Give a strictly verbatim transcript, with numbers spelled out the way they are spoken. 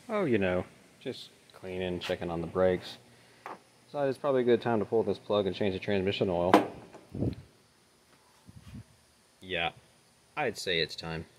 Oh, you know, just cleaning, checking on the brakes. So it's probably a good time to pull this plug and change the transmission oil. Yeah, I'd say it's time.